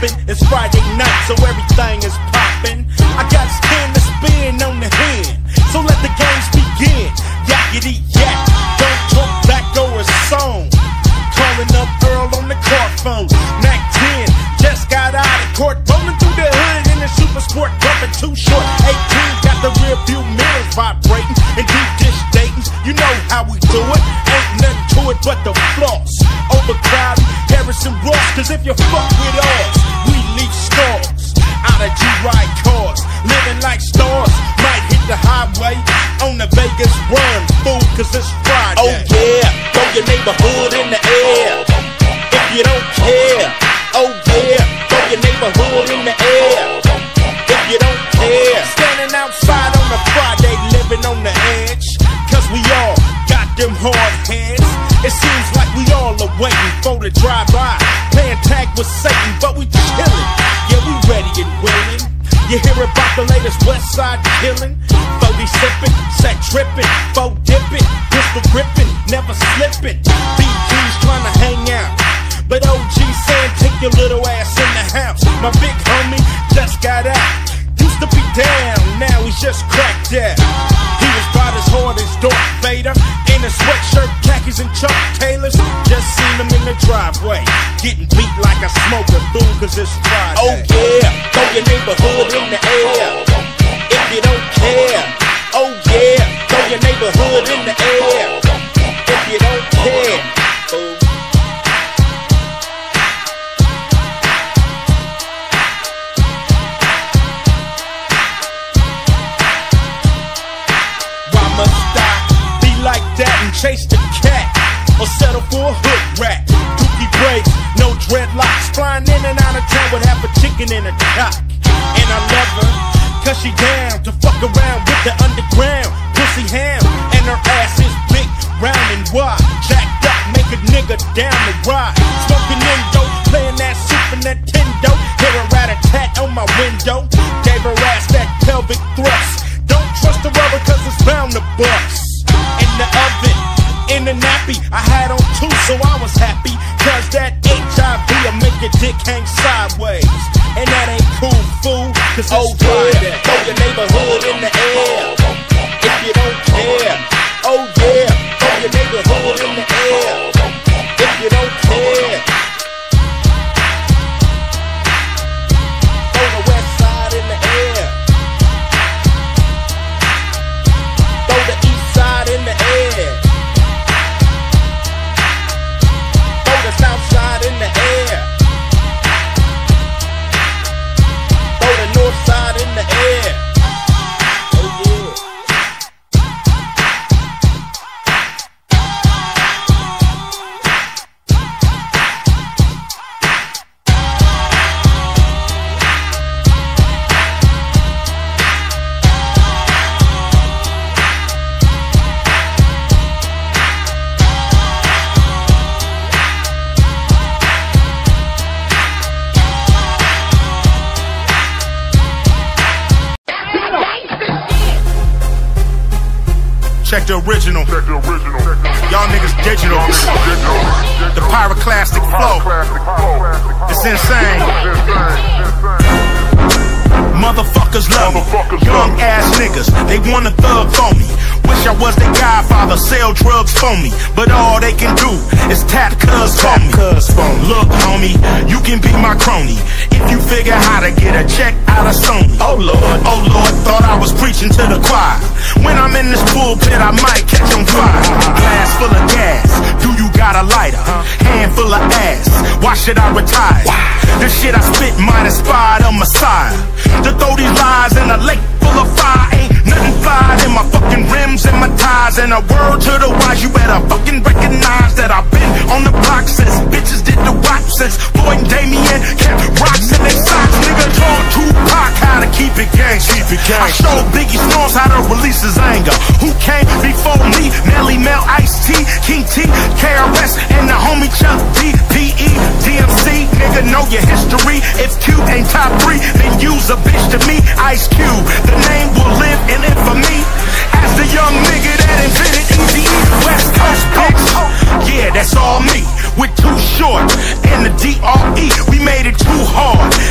poppin'. It's Friday night, so everything is poppin'. I got stand to spin on the hand, so let the games begin. Yakety yak, don't talk back over a song. Calling up Earl on the car phone. Mac 10 just got out of court, rolling through the hood in the super sport, bumping too short. 18 got the rear view mirrors vibrating and deep dish dating. You know how we do it, ain't nothing to it but the floss. Overcrowded Harrison Ross, cause if you fuck with us, we leave scars. Out of G-Ride cars, living like stars. Might hit the highway on the Vegas run, fool, cause it's Friday. Oh yeah, throw your neighborhood in the air if you don't care. Oh yeah, throw your neighborhood in the air if you don't care. Standing outside on a Friday, living on the edge, cause we all got them hard heads. It seems like we all are waiting for the drive-by, playing tag with Satan, but we chillin'. Yeah, we ready and willing. You hear about the latest West Side killing? 40 sippin', set trippin', 4 dippin', pistol grippin', never slippin'. BG's tryna hang out, but OG saying take your little ass in the house. My big homie just got out, used to be down, now he's just cracked out. He was about as hard as Darth Vader, in a sweatshirt, khakis and Chuck Taylors. Just seen him in the driveway, getting beat like a smoker, fool, cause it's Friday. Oh yeah, throw your neighborhood in the air if you don't care. Oh yeah, throw your neighborhood in the air if you don't care. Oh. Why must I be like that and chase the cat, or settle for a hood rat? Dookie braids, no dreadlocks, flying in and out of town with half a chicken in her cock. And I love her, cause she down to fuck around with the underground pussy ham. And her ass is big, round and wide, jacked up, make a nigga down the ride. Smoking Indo, playing that Super Nintendo, hear a rat-a-tat on my window. Gave her ass that pelvic thrust. Don't trust the rubber cause it's bound to bust. In the oven, in the nappy, I had on 2, so I was happy, cause that HIV'll make your dick hang sideways. And that ain't cool, fool, cause it's Friday. Throw your neighborhood in the air if you don't care. Oh yeah, throw your neighborhood in the air if you don't care. Throw the west side in the air, throw the east side in the air, throw the south side in the air, throw the north side in the air. Oh yeah. Check the original. Y'all niggas digital. The pyroclastic flow. It's insane. Motherfuckers love me. Young ass niggas, they wanna thug for me. Wish I was their godfather, sell drugs for me. But all they can do is tap cuz for me. Look, homie, you can be my crony if you figure how to get a check out of Sony. Oh Lord, thought I was preaching to the choir. When I'm in this pulpit, I might catch on fire. Glass full of gas, do you got a lighter? Hand full of ass, why should I retire? The shit I spit might inspire a messiah to throw these lies in a lake full of fire. Ain't nothing fly in my fucking rims and my tires. And a word to the wise, you better fucking recognize that I've been on the block since bitches did the rock, since Floyd and Damien kept rocks in their socks. Nigga told Tupac how to keep it gang. I showed Biggie Smalls how to release his anger. Who came before me? Melly Mel, Ice-T, King T, KRS, and the homie Chuck D, P.E., DMC. Nigga, know your history. If Q ain't top 3, then use a bitch to me. Ice Cube, the name will live in infamy as the young nigga that invented Easy West Coast bitch. Yeah, that's all me. We're too short and the D.R.E. we made it too hard.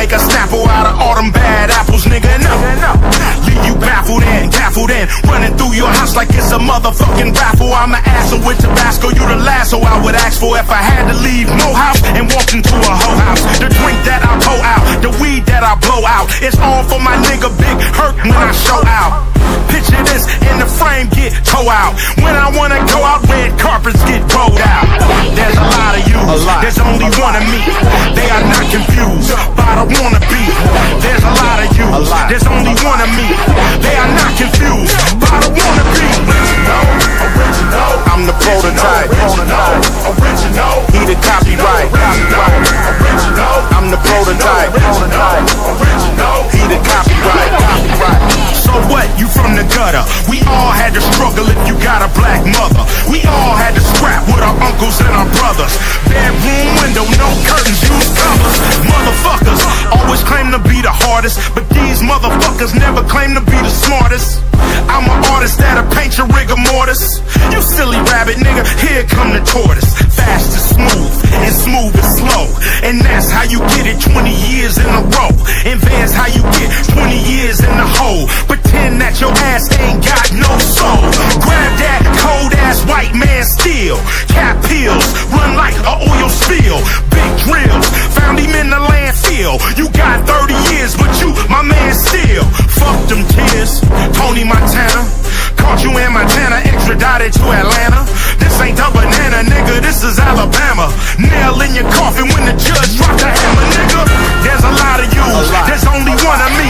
make a Snapple out of all them bad apples, nigga. No, leave you baffled and running through your house like it's a motherfucking raffle. I'm an asshole with Tabasco, you the last I would ask for if I had to leave Morehouse and walk into a hoe house. The drink that I pour out, the weed that I blow out, it's all for my nigga Big Hurt when I show out. Picture this, and the frame get toe out. When I wanna go out, red carpets get rolled out. There's a lot of you, there's only one of me. They are not confused by the wannabe. There's a lot of you, there's only one of me. They are not confused by the wannabe. Original, I'm the prototype. Original, he the copyright. Original, I'm the prototype. Original, he the copyright. So what? You from the gutter? We all had to struggle if you got a black mother. We all had to scrap with our uncles and our brothers. Bedroom window, no curtains, use covers. Motherfuckers always claim to be the hardest, but these motherfuckers never claim to be the smartest. I'm an artist that'll paint your rigor mortis. You silly rabbit nigga, here come the tortoise. Fast is smooth, and smooth is slow. And that's how you get it 20 years in a row. Advance how you get 20 years in the hole. Pretend that your ass ain't got no soul. Grab that cold ass white man steel. Cap pills, run like a oil spill. Big drills, found him in the landfill. You got 30 years, but you, my man, still. Fuck them tears, Tony Montana. Caught you in Montana, extradited to Atlanta. This ain't a banana, nigga, this is Alabama. Nail in your coffin when the judge dropped the hammer, nigga. There's a lot of you, there's only one of me.